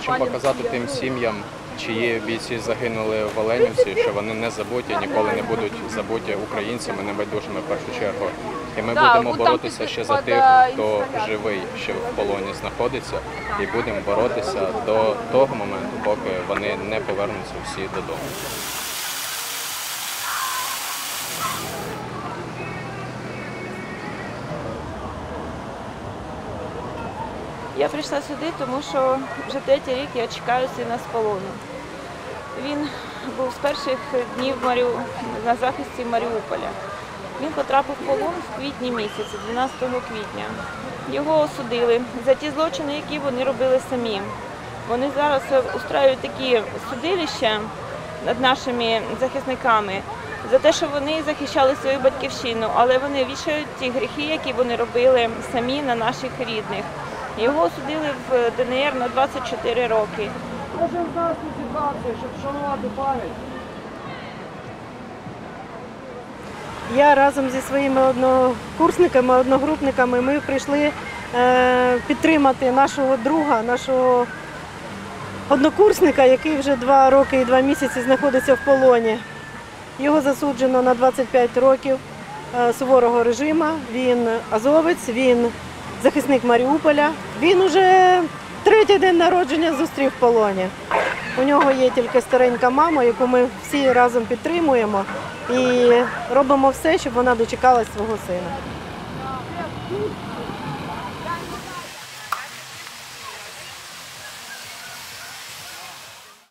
хочемо показати тим сім'ям, чиї бійці загинули в Оленівці, що вони не забуті, ніколи не будуть забуті українцями, небайдужими в першу чергу. І ми будемо боротися ще за тих, хто живий, ще в полоні знаходиться, і будемо боротися до того моменту, поки вони не повернуться всі додому. Я прийшла сюди, тому що вже третій рік я чекаю сина з полону. Він був з перших днів на захисті Маріуполя. Він потрапив в полон в квітні місяці, 12 квітня. Його осудили за ті злочини, які вони робили самі. Вони зараз устраюють такі судилища над нашими захисниками за те, що вони захищали свою батьківщину, але вони вішають ті гріхи, які вони робили самі на наших рідних. Його осудили в ДНР на 24 роки. Кожен з нас тут зібрався, щоб вшанувати пам'ять. Я разом зі своїми однокурсниками, одногрупниками ми прийшли підтримати нашого друга, нашого однокурсника, який вже 2 роки і 2 місяці знаходиться в полоні. Його засуджено на 25 років суворого режиму. Він азовець, він захисник Маріуполя. Він уже 3-й день народження зустрів в полоні. У нього є тільки старенька мама, яку ми всі разом підтримуємо і робимо все, щоб вона дочекалась свого сина.